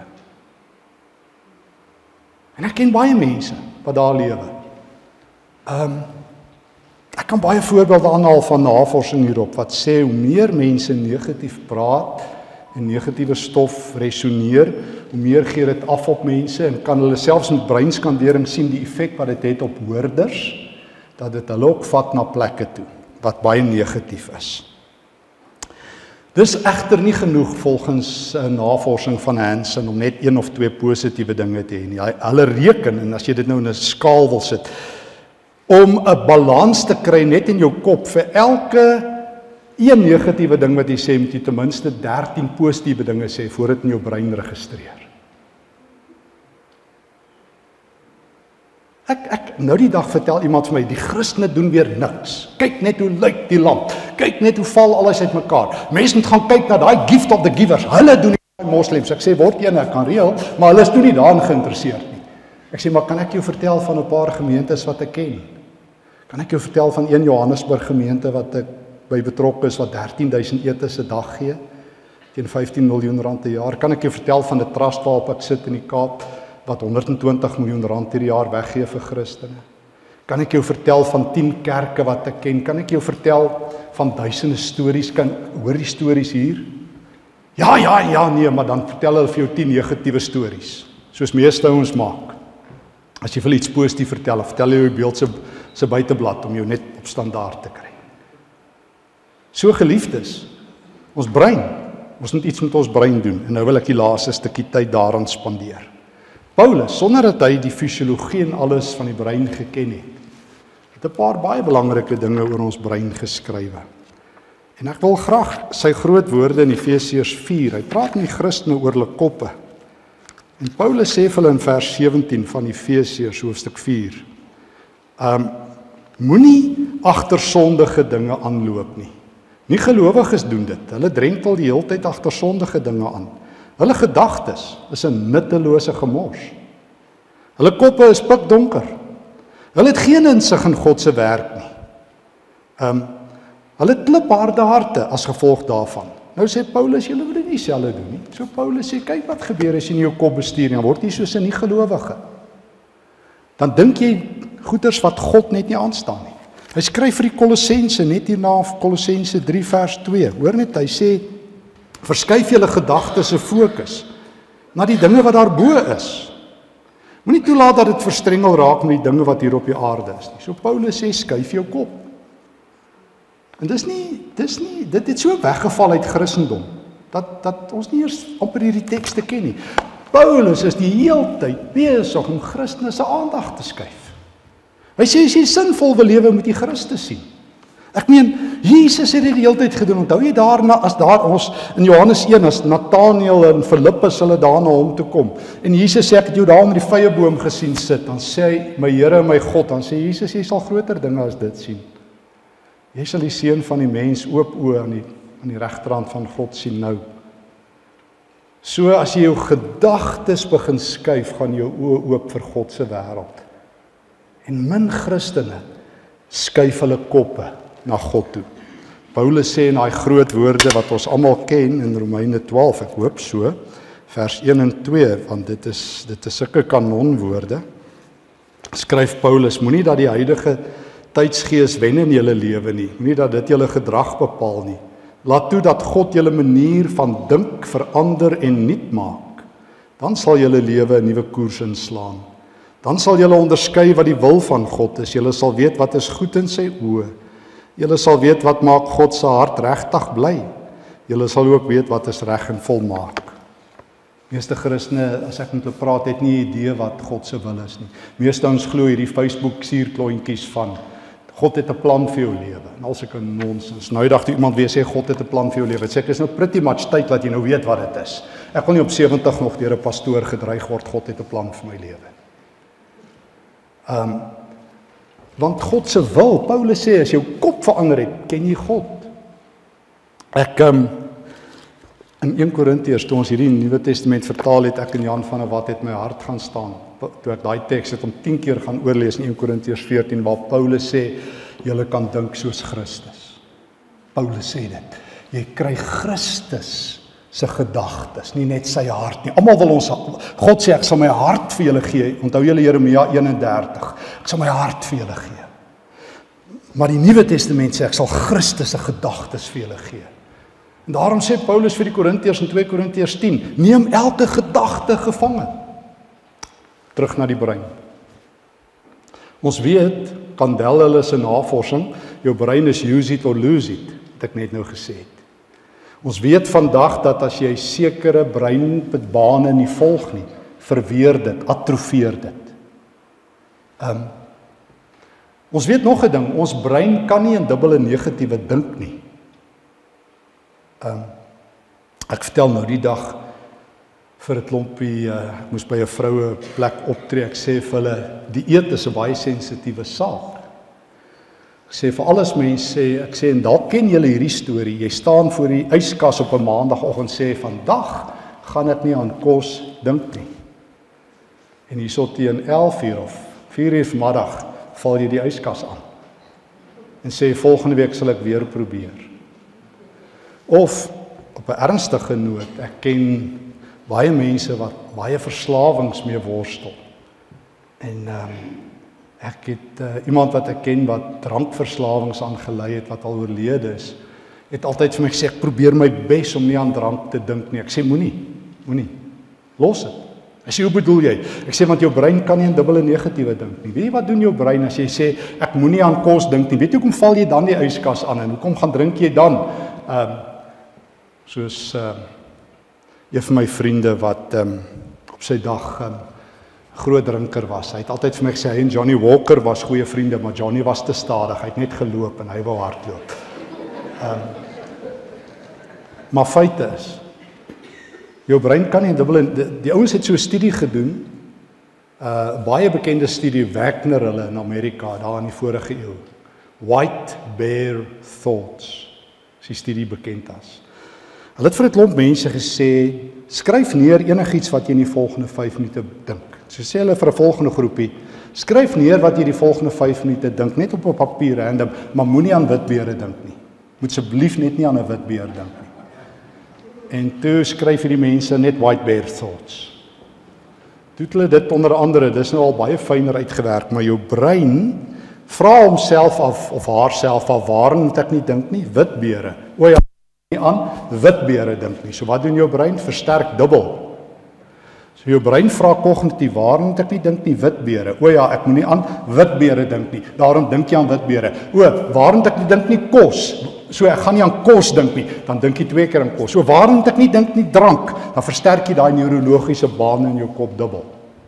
En ek ken baie mense wat daar lewe. Um, ek kan baie voorbeelde aanhaal van navorsing hierop, wat sê hoe meer mense negatief praat en negatiewe stof resoneer, hoe meer gee dit af op mense en kan hulle selfs met breinskandering sien die effek wat dit het op hoorders, dat dit hulle ook vat na plekke toe, wat baie negatief is. Dis egter nie genoeg volgens uh, navorsing van Hansen om net een of twee positiewe dinge te hê nie. Hulle reken, en as jy dit nou in 'n skaal wil sit, om 'n balans te kry net in jou kop vir elke een negatiewe ding wat jy sê, moet jy ten minste dertien positiewe dinge sê voor dit in jou brein registreer. Ek, ek, nou die dag vertel iemand vir my, die Christene doen weer niks. Kyk net hoe lyk die land. Kyk net hoe val alles uitmekaar. Mense moet gaan kyk na daai gift of the givers. Hulle doen nie moslems. Ek sê, word een, ek kan reël, maar hulle is toe nie daarin geïnteresseerd nie. Ek sê, maar kan ek jou vertel van 'n paar gemeentes wat ek ken? Kan ek jou vertel van een Johannesburg gemeente wat ek by betrokke is, wat dertien duisend etes 'n dag gee, teen vyftien miljoen rand per jaar? Kan ek jou vertel van 'n trust waarop ek sit in die Kaap, wat honderd en twintig miljoen rand per jaar weggee vir Christene? Kan ek jou vertel van tien kerke wat ek ken? Kan ek jou vertel van duisende stories? Kan hoor die stories hier? Ja, ja, ja, nee, maar dan vertel hulle vir jou tien negatiewe stories, soos meeste ons maak. As jy vir iets positief vertel, vertel jy jou beeld se se buiteblad om jou net op standaard te kry. So geliefdes, ons brein, ons moet iets met ons brein doen, en nou wil ek die laaste stukkie tyd daaraan spandeer. Paulus, sonder dat hy die fisiologie en alles van die brein geken het, het 'n paar baie belangrike dinge oor ons brein geskrywe. En ek wil graag sy groot woorde in Efesiërs vier, hy praat met die Christene oor hulle koppe. En Paulus sê vir hulle in vers sewentien van Efesiërs hoofstuk vier, um, moenie agter sondige dinge aanloop nie. Nie gelowiges doen dit, hulle drentel die hele tyd agter sondige dinge aan. Hulle gedagtes is 'n nuttelose gemors. Hulle koppe is pikdonker. Hulle het geen insig in God se werk nie. Um, hulle het klipharde harte as gevolg daarvan. Nou sê Paulus, julle moet dit nie selfe doen nie. So Paulus sê, kyk wat gebeur as jy nie jou kop bestuur nie, dan word jy soos 'n nie-gelowige. Dan dink jy goeders wat God net nie aanstaan nie. Hy skryf vir die Kolossense net hierna, Kolossense drie vers twee. Hoor net, hy sê, verskuif julle gedagtes se fokus na die dinge wat daarbo is. Moenie toelaat dat dit verstrengel raak met die dinge wat hier op die aarde is nie. So Paulus sê, skuif jou kop. En dis nie, dis nie, dit het so weggeval uit Christendom, dat, dat ons nie eers amper hierdie tekste ken nie. Paulus is die heeltyd besig om Christene se aandag te skuif. Hy sê, as jy sinvol wil lewe, moet jy Christus sien. Ek meen, Jesus het dit die hele tyd gedoen. Onthou jy daarna, as daar ons in Johannes een, as Nathanael en Filippus hulle daar na hom toe kom, en Jesus sê, ek het jou daar onder die vyeboom gesien sit, dan sê hy, my Here en my God, dan sê Jesus, jy sal groter dinge as dit sien. Jy sal die seun van die mens oop oë aan die, aan die regterhand van God sien nou. So as jy jou gedagtes begin skuif, gaan jou oë oop vir God se wêreld. En min Christene skuif hulle koppe na God toe. Paulus sê in daai groot woorde wat ons almal ken in Romeine twaalf, ek hoop so, vers een en twee, want dit is dit is sulke kanonwoorde. Skryf Paulus, moenie dat die huidige tydsgees wen in julle lewe nie, moenie dat dit julle gedrag bepaal nie. Laat toe dat God julle manier van dink verander en nuut maak. Dan sal julle lewe 'n nuwe koers inslaan. Dan sal julle onderskei wat die wil van God is. Julle sal weet wat is goed in sy oë. Julle sal weet wat maak God se hart regtig bly. Julle sal ook weet wat is reg en volmaak. Meeste Christene, as ek met hulle praat, het nie 'n idee wat God se wil is nie. Meeste ons glo hierdie Facebook suurklontjies van God het 'n plan vir jou lewe. En al sulke nonsens. Nou eendag toe iemand weer sê God het 'n plan vir jou lewe. Sê ek is nou pretty much tyd dat jy nou weet wat dit is. Ek wil nie op sewentig nog deur 'n pastoor gedreig word, God het 'n plan vir my lewe. Um, want God se wil, Paulus sê, as jou kop verander het, ken jy God. Ek, um, in een Korintiërs, toe ons hierdie Nuwe Testament vertaal het, ek en Jan van der Walt het my hart gaan staan, toe ek daai teks het om tien keer gaan oorlees in een Korintiërs veertien, waar Paulus sê, julle kan dink soos Christus. Paulus sê dit, jy kry Christus se gedagtes, nie net sy hart nie. Almal wil ons, God sê, ek sal my hart vir julle gee, onthou julle Jeremia eenendertig, ek sal my hart vir julle gee. Maar die Nuwe Testament sê, ek sal Christus se gedagtes vir julle gee. En daarom sê Paulus vir die Korintiërs in twee Korintiërs tien, neem elke gedagte gevange. Terug na die brein. Ons weet, Kandel hulle se navorsing, jou brein is use it or lose it, het ek net nou gesê het. Ons weet vandag dat as jy sekere breinbane nie volg nie, verweer dit, atrofeer dit. Um, ons weet nog 'n ding, ons brein kan nie in dubbele negatiewe dink nie. Um, ek vertel nou die dag vir 'n klompie, uh, ek moes by 'n vroue plek optree, ek sê vir hulle, die eet is 'n baie sensitiewe saak. Ek sê vir alles mense sê, ek sê, en dalk ken julle hierdie storie, jy staan voor die yskas op 'n maandagoggend sê, vandag gaan dit nie aan kos dink nie. En hier so teen elf uur of vier uur vanmiddag val jy die yskas aan. En sê, volgende week sal ek weer probeer. Of, op 'n ernstige noot, ek ken baie mense wat baie verslawings mee worstel. En um, ek het uh, iemand wat ek ken wat drankverslawings aangelei het, wat al oorlede is, het altyd vir my gesê, ek probeer my bes om nie aan drank te dink nie. Ek sê, moenie, moenie, los het. Ek sê, hoe bedoel jy? Ek sê, want jou brein kan nie in dubbele negatiewe dink nie. Weet jy wat doen jou brein as jy sê, ek moenie aan kos dink nie? Weet jy hoekom val jy dan die yskas aan en hoekom gaan drink jy dan? Um, soos uh, een van my vriende wat um, op sy dag um, groot drinker was. Hy het altyd vir my gesê, hy en Johnny Walker was goeie vriende, maar Johnny was te stadig, hy het net geloop en hy wou hardloop. Um, maar feite is, jou brein kan nie dubbel, die, die ouens het so 'n studie gedoen, uh, baie bekende studie, Wagner hulle in Amerika, daar in die vorige eeu, White Bear Thoughts, is die studie bekend as. Hulle het vir 'n klomp mense gesê, skryf neer enigiets wat jy in die volgende vyf minute dink. So sê hulle vir 'n volgende groepie, skryf neer wat jy die volgende vyf minute dink, net op 'n papier random, maar moenie aan witbeere dink nie. Moet asseblief net nie aan 'n witbeer dink nie. En toe skryf hierdie mense net white bear thoughts. Toe hulle dit onder andere, dis nou al baie fyner uitgewerk, maar jou brein vra homself af of haarself af, waarom moet ek nie dink nie? Witbeere. O ja, nie aan witbeere dink nie. So wat doen jou brein? Versterk dubbel. So jou brein vra kognitief, waarom moet ek nie dink nie? Witbeere. O ja, ek moenie aan witbeere dink nie. Daarom dink jy aan witbeere. O, waarom moet ek nie dink nie? Kos. So ek gaan nie aan kos dink nie, dan dink jy twee keer aan kos. So waarom moet ek nie dink nie? Drank. Dan versterk jy daai neurologiese bane in jou kop dubbel.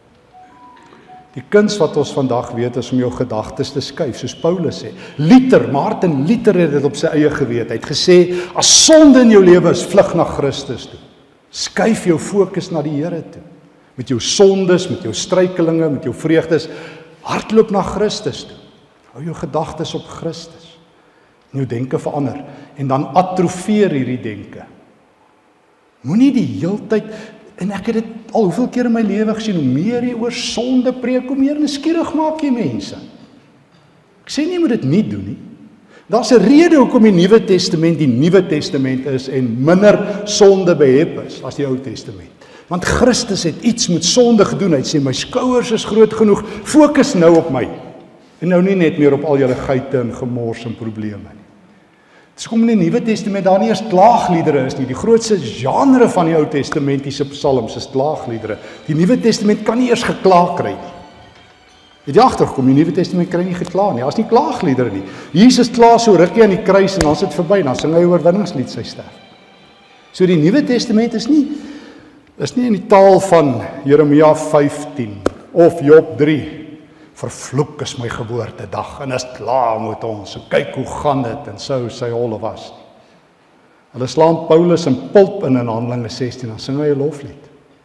Die kuns wat ons vandag weet is om jou gedagtes te skuif, soos Paulus sê. Luther, Martin Luther het dit op sy eie geweet. Hy het gesê, as sonde in jou lewe is, vlug na Christus toe. Skuif jou fokus na die Here toe. Met jou sondes, met jou struikelinge, met jou vreugdes, hardloop na Christus toe. Hou jou gedagtes op Christus. En jou denke verander. En dan atrofeer hierdie denke. Moenie die heeltyd, en ek het dit al hoeveel keer in my lewe gesien, hoe meer jy oor sonde preek, hoe meer nuuskierig maak jy mense. Ek sê nie jy moet dit nie doen nie. Daar's 'n rede hoekom die Nuwe Testament die Nuwe Testament is en minder sonde behep is as die Ou Testament. Want Christus het iets met sonde gedoen. Hy sê, my skouers is groot genoeg, fokus nou op my. En nou nie net meer op al julle geite en gemors en probleme nie. Dis kom in die Nuwe Testament daar nie eers klaagliedere is nie. Die grootste genre van die Ou Testamentiese psalms is klaagliedere. Die Nuwe Testament kan nie eers gekla kry nie. Het jy agtergekom, die Nuwe Testament kry nie gekla nie. Daar's nie klaagliedere nie. Jesus kla so rukkie aan die kruis en dan sit verby, dan sing hy oorwinningslied sy sterf. So die Nuwe Testament is nie is nie in die taal van Jeremia vyftien of Job drie. Vervloek is my geboortedag en is klaar met ons. So kyk hoe gaan dit en so sy holle was. Hulle slaan Paulus in pulp in in Handelinge sestien, dan sing hy 'n loflied.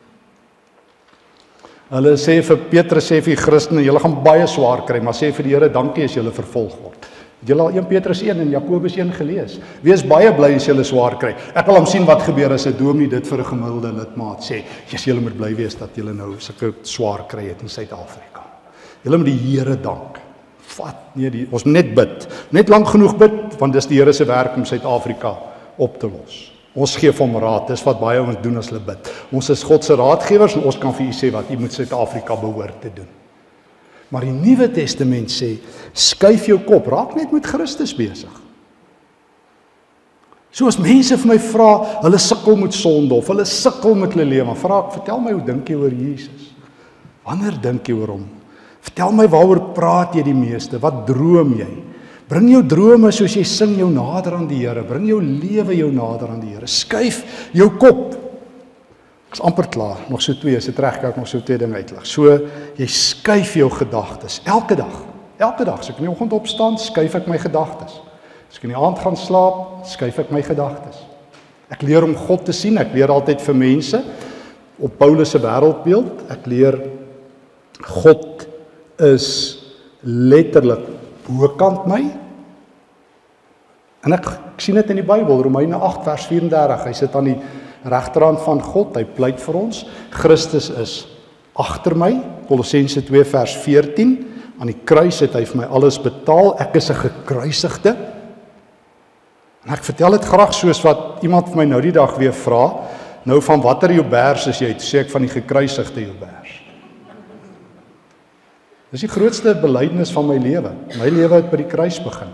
Hulle sê vir Petrus, sê vir die Christene, julle gaan baie swaar kry, maar sê vir die Here dankie as julle vervolg word. Het julle al een Petrus een en Jakobus een gelees? Wees baie bly as julle swaar kry. Ek wil hom sien wat gebeur as 'n dominee dit vir 'n gemiddelde lidmaat sê. Jesus, julle moet bly wees dat julle nou sulke swaar kry het in Suid-Afrika. Julle moet die Here dank. Vat, nee, die, ons net bid. Net lank genoeg bid, want dis die Here se werk om Suid-Afrika op te los. Ons gee vir hom raad, dis wat baie ons doen as hulle bid. Ons is God se raadgewers en ons kan vir u sê wat u moet Suid-Afrika behoort te doen. Maar die Nuwe Testament sê, skuif jou kop, raak net met Christus besig. So as mense vir my vra, hulle sukkel met sonde of hulle sukkel met hulle lewe, vra ek, vertel my hoe dink jy oor Jesus? Wanneer dink jy oor hom? Vertel my waaroor praat jy die meeste? Wat droom jy? Bring jou drome soos jy sing jou nader aan die Here. Bring jou lewe jou nader aan die Here. Skuif jou kop. Ek is amper klaar. Nog so twee, as dit reg kyk, nog so twee dinge uitlig. So jy skuif jou gedagtes elke dag. Elke dag. As ek in die oggend opstaan, skuif ek my gedagtes. As ek in die aand gaan slaap, skuif ek my gedagtes. Ek leer om God te sien. Ek leer altyd vir mense op Paulus se wêreldbeeld. Ek leer God is letterlik bokant my. En ek, ek sien dit in die Bybel, Romeine agt vers vyf en dertig. Hy sit aan die regterhand van God, hy pleit vir ons. Christus is agter my, Kolossense twee vers veertien. Aan die kruis het hy vir my alles betaal. Ek is 'n gekruisigde. En ek vertel dit graag soos wat iemand vir my nou die dag weer vra. Nou van watter Joubers is jy? Toe sê ek van die gekruisigde Joubers. Dis die grootste belydenis van my lewe. My lewe het by die kruis begin.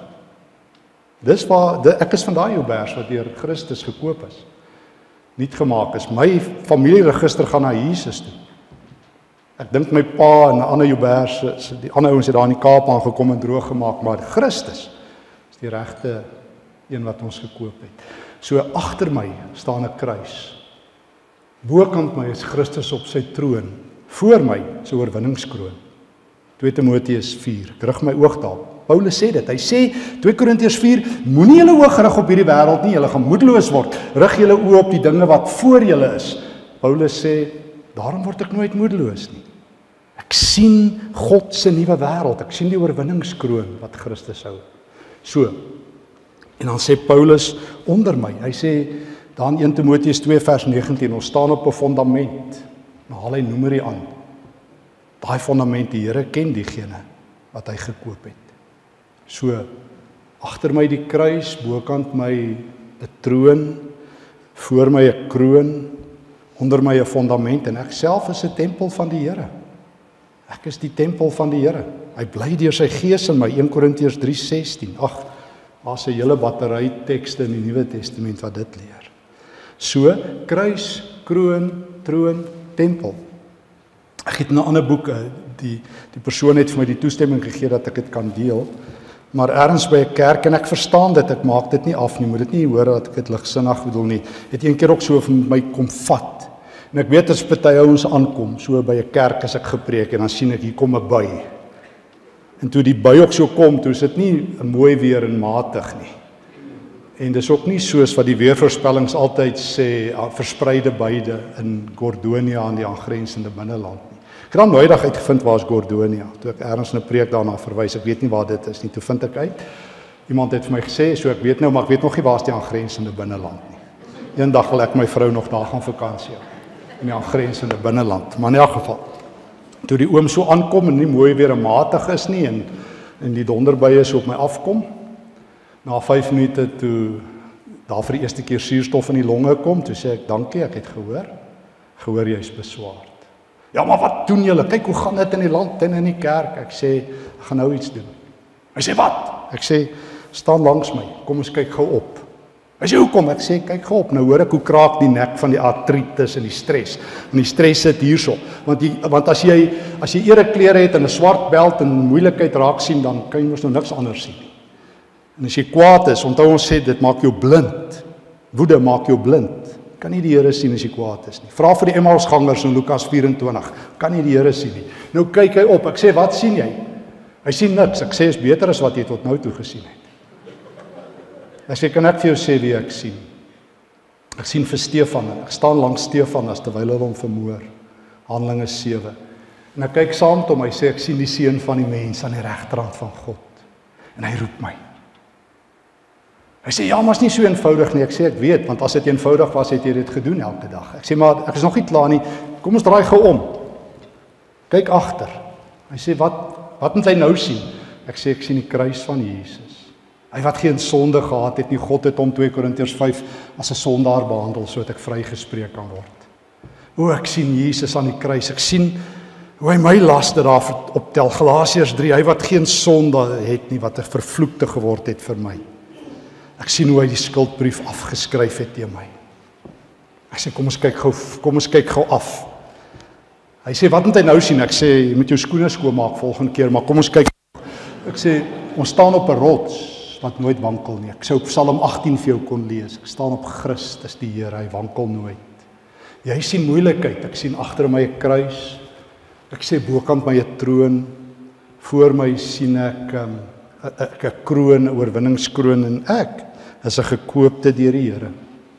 Dis waar de, ek is van daai Joubers wat deur Christus gekoop is. Niet gemaak is. My familieregister gaan na Jesus toe. Ek dink my pa en 'n ander Joubers, die ander ouens het daar in die Kaap aangekom en droog gemaak, maar Christus is die regte een wat ons gekoop het. So agter my staan 'n kruis. Bokant my is Christus op sy troon. Voor my is 'n oorwinningskroon. twee Timoteus vier. Ek rig my oog daarop. Paulus sê dit. Hy sê twee Korintiërs vier, moenie julle oog rig op hierdie wêreld nie, julle gaan moedeloos word. Rig julle oë op die dinge wat voor julle is. Paulus sê, daarom word ek nooit moedeloos nie. Ek sien God se nuwe wêreld. Ek sien die oorwinningskroon wat Christus hou. So. En dan sê Paulus onder my. Hy sê dan een Timoteus twee vers negentien, ons staan op 'n fondament. Nou haal hy noemerie aan. Daai fondament, die Here ken diegene wat hy gekoop het. So, agter my die kruis, bokant my 'n troon, voor my 'n kroon, onder my 'n fondament en ek self is 'n tempel van die Here. Ek is die tempel van die Here. Hy bly deur sy gees in my, een Korintiërs drie sestien. Ag, daar's 'n hele battery tekste in die Nuwe Testament wat dit leer. So, kruis, kroon, troon, tempel. Ek het 'n ander boek, die die persoon het vir my die toestemming gegee dat ek dit kan deel. Maar ergens by 'n kerk en ek verstaan dit, ek maak dit nie af nie, moet dit nie hoor dat ek dit ligsinnig bedoel nie. Het een keer ook so vir my kom vat. En ek weet as party ouens aankom, so by 'n kerk as ek gepreek en dan sien ek hier kom 'n bui. En toe die bui ook so kom, toe is dit nie 'n mooi weer en matig nie. En dis ook nie soos wat die weervoorspellings altyd sê, verspreide buide in Gordonia en die aangrensende binneland nie. Ek het dan nooit uitgevind waar is Gordonia, toe ek ergens 'n preek daarna verwys, ek weet nie waar dit is nie, toe vind ek uit. Iemand het vir my gesê, so ek weet nou, maar ek weet nog nie waar is die aangrensende binneland nie. Eendag wil ek my vrou nog daar gaan vakansie hou, in die aangrensende binneland, maar in elk geval. Toe die oom so aankom en nie mooi weer en matig is nie, en, en die donderbuie so op my afkom, na vyf minute toe daar vir die eerste keer suurstof in die longe kom, toe sê ek, dankie, ek het gehoor, gehoor jy is beswaard. Ja, maar wat doen julle? Kyk hoe gaan dit in die land en in die kerk. Ek sê, ek gaan nou iets doen. Hy sê, wat? Ek sê, staan langs my, kom ons kyk gou op. Hy sê, hoekom? Ek sê, kyk gou op, nou hoor ek hoe kraak die nek van die artritis en die stres. En die stres sit hierso, want, die, want as jy, as jy ereklere het en 'n swart belt en moeilikheid raak sien, dan kan jy mos nou niks anders sien. En as jy kwaad is, onthou ons sê, dit maak jou blind. Woede maak jou blind. Kan nie die Here sien as jy kwaad is nie. Vra vir die Emmausgangers in Lukas vyf en twintig. Kan nie die Here sien nie. Nou kyk hy op. Ek sê, wat sien jy? Hy sien niks. Ek sê, is beter as wat jy tot nou toe gesien het. Hy sê, kan ek vir jou sê wie ek sien? Ek sien vir Stefan, ek staan langs Stefan as terwyl hulle hom vermoor. Handelinge sewe. En ek kyk saam met hom, hy sê ek sien die seun van die mens aan die regterhand van God. En hy roep my. Hy sê ja, maar is nie so eenvoudig nie. Ek sê ek weet, want as dit eenvoudig was, het jy dit gedoen elke dag. Ek sê maar ek is nog nie klaar nie. Kom ons draai gou om. Kyk agter. Hy sê wat wat moet hy nou sien? Ek sê ek sien die kruis van Jesus. Hy wat geen sonde gehad het nie, God het hom twee Korintiërs vyf as 'n sondaar behandel sodat ek vrygespreek kan word. O, ek sien Jesus aan die kruis. Ek sien hoe hy my laste daar optel. Galasiërs drie, hy wat geen sonde het nie, wat 'n vervloekte geword het vir my. Ek sien hoe hy die skuldbrief afgeskryf het teen my. Ek sê kom ons kyk gou, kom ons kyk gou af. Hy sê wat moet hy nou sien? Ek sê jy moet jou skoene skoonmaak volgende keer, maar kom ons kyk. Ek sê ons staan op 'n rots wat nooit wankel nie. Ek sou Psalm agttien vir jou kon lees. Ek staan op Christus die Here, hy wankel nooit. Jy sien moeilikheid, ek sien agter my 'n kruis. Ek sê bokant my 'n troon, voor my sien ek 'n um, 'n kroon, 'n oorwinningskroon en ek is 'n gekoopte deur die Here.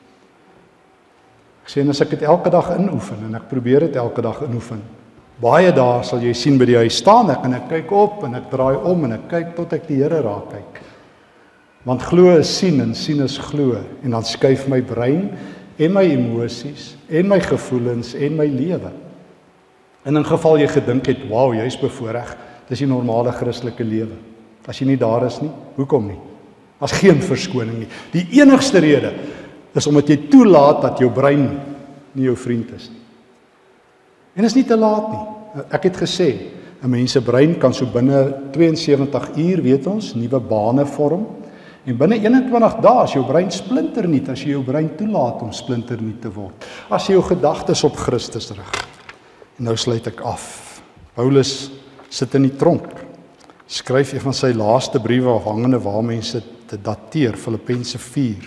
Ek sê en as ek dit elke dag inoefen en ek probeer dit elke dag inoefen. Baie dae sal jy sien by die huis staan ek en ek kyk op en ek draai om en ek kyk tot ek die Here raak kyk. Want glo is sien en sien is glo en dan skuif my brein en my emosies en my gevoelens en my lewe. En in geval jy gedink het, wow, jy's bevoorreg, dis die normale Christelike lewe. As jy nie daar is nie, hoekom nie? Daar's geen verskoning nie. Die enigste rede is omdat jy toelaat dat jou brein nie jou vriend is nie. En is nie te laat nie. Ek het gesê, 'n mens se brein kan so binne twee en sewentig uur, weet ons, nuwe bane vorm. En binne eenentwintig dae is jou brein splinternuut as jy jou brein toelaat om splinternuut te word. As jy jou gedagtes op Christus rig. En nou sluit ek af. Paulus sit in die tronk. Skryf een van sy laaste briewe afhangende waar mense te dateer, Filippense vier.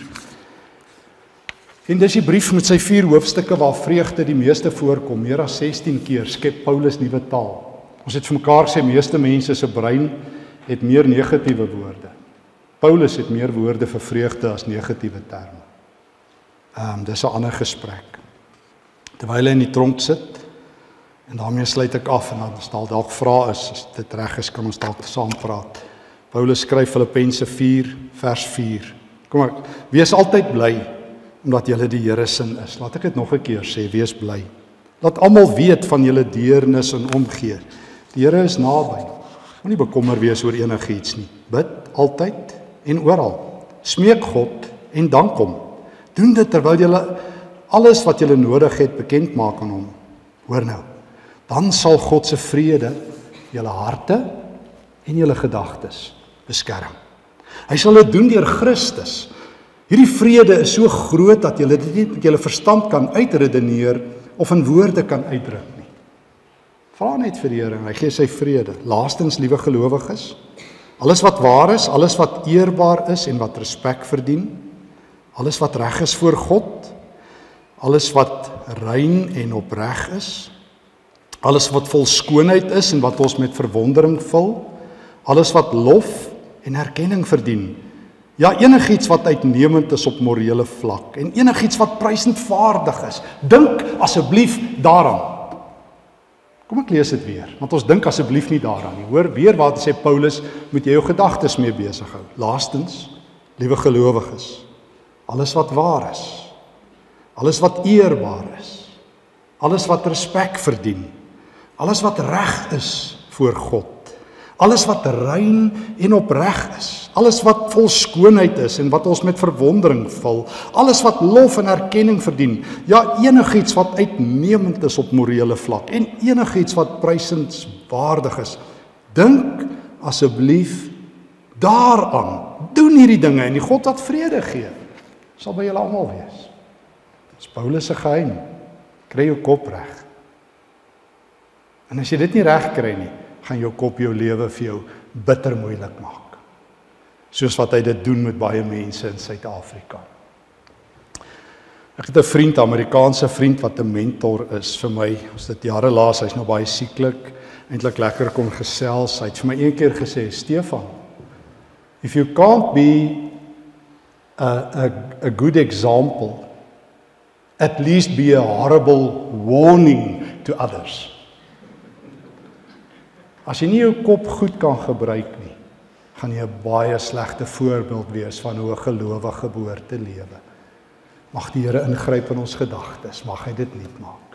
En dis die brief met sy vier hoofstukke waar vreugde die meeste voorkom, meer as sestien keer skep Paulus nuwe taal. Ons het vir mekaar gesê meeste mense se brein het meer negatiewe woorde. Paulus het meer woorde vir vreugde as negatiewe terme. Ehm um, dis 'n ander gesprek. Terwyl hy in die tronk sit en daarmee sluit ek af en dan stel dalk vrae is, as dit reg is kan ons dalk saam praat. Paulus skryf Filippense vier vers vier. Kom ek, wees altyd bly omdat julle die Here se is. Laat ek dit nog 'n keer sê, wees bly. Laat almal weet van julle deernis en omgee. Die Here is naby. Moenie bekommer wees oor enigiets nie. Bid altyd en oral. Smeek God en dank hom. Doen dit terwyl julle alles wat julle nodig het bekend maak aan hom. Hoor nou. Dan sal God se vrede julle harte en julle gedagtes beskerm. Hy sal dit doen deur Christus. Hierdie vrede is so groot dat julle dit nie met julle verstand kan uitredeneer of in woorde kan uitdruk nie. Vra net vir die Here en hy gee sy vrede. Laastens, liewe gelowiges, alles wat waar is, alles wat eerbaar is en wat respek verdien, alles wat reg is voor God, alles wat rein en opreg is, alles wat vol skoonheid is en wat ons met verwondering vul, alles wat lof en erkenning verdien, ja, enigiets wat uitnemend is op morele vlak en enigiets wat prysendvaardig is, dink asseblief daaraan. Kom ek lees dit weer, want ons dink asseblief nie daaraan nie. Hoor weer wat sê Paulus, moet jy jou gedagtes mee besig hou. Laastens, liewe gelowiges, alles wat waar is, alles wat eerbaar is, alles wat respek verdien, alles wat reg is voor God, alles wat rein en opreg is, alles wat vol skoonheid is en wat ons met verwondering vul, alles wat lof en erkenning verdien, ja, enigiets wat uitnemend is op morele vlak en enigiets wat prysenswaardig is, dink asseblief daaraan, doen hierdie dinge en die God wat vrede gee, sal by julle almal wees. Dit is Paulus se geheim, kry jou kop reg. En as jy dit nie reg kry nie, gaan jou kop jou lewe vir jou bitter moeilik maak. Soos wat hy dit doen met baie mense in Suid-Afrika. Ek het 'n vriend, 'n Amerikaanse vriend wat 'n mentor is vir my. Ons het dit jare laas, hy's nou baie sieklik, eintlik lekker kon gesels. Hy het vir my een keer gesê, Stefan, if you can't be a, a, a good example at least be a horrible warning to others. As jy nie jou kop goed kan gebruik nie, gaan jy 'n baie slegte voorbeeld wees van hoe 'n gelowige behoort te lewe. Mag die Here ingryp in ons gedagtes, mag hy dit nuut maak.